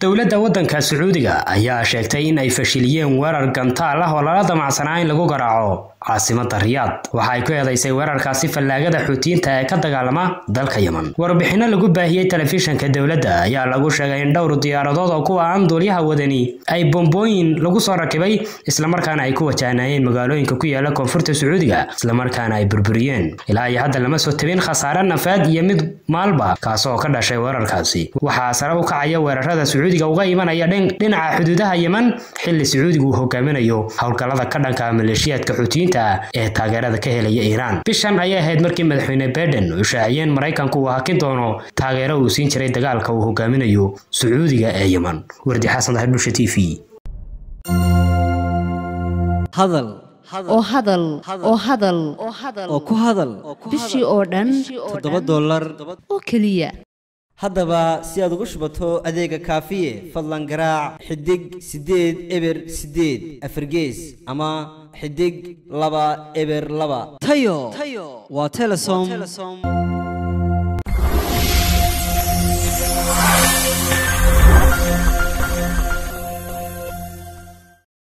dawladda waddanka Sacuudiga ayaa sheegtay in ay fashiliyeen weerar gantaal ah oo la damacsanaa in lagu garaaco caasimadda Riyadh. Waxa ay ku eedeysay weerarkaasi fallaagada Xuutiyiinta ee ka dagaalama dalka Yemen. Warbixino lagu baahiyay telefishinka dawladda ayaa lagu sheegay in dhowr diyaaradood oo kuwa aan duuliyaha wadani ay bombooyin lagu soo rakibay isla markaana ay ku wajahanayeen magaalooyinka ku yaala koonfurta Sacuudiga isla markaana ay burburiyeen. Ilaa iyo hadda lama soo tabin khasaare nafeed iyo mid maalba kaas oo ka dhashay weerarkaasi. Waxa sare u kacaya weerarada Sacuudiga uga imanaya dhinaca xuduudaha Yemen xilli Sacuudigu uu hogaaminayo hawlgallada ka dhanka maleeshiyaadka Xuutiyiinta ee taageerada ka helaya Iran. Bishan ayay ahayd markii madaxweyne Biden uu shaaciyeen Mareykanku uu hakin doono taageero uu siin jiray dagaalka uu hogaaminayo Sacuudiga ee Yemen. Wardi Xasan Dahir Bulsha TV. hadal oo ku hadal bishii oo dhan $7 oo kaliya. haddaba si aad ugu shubato adeega kaafiye fadlan garaac xidig 8 eber 8 afargees ama xidig 2 eber 2 tayo waa Telesom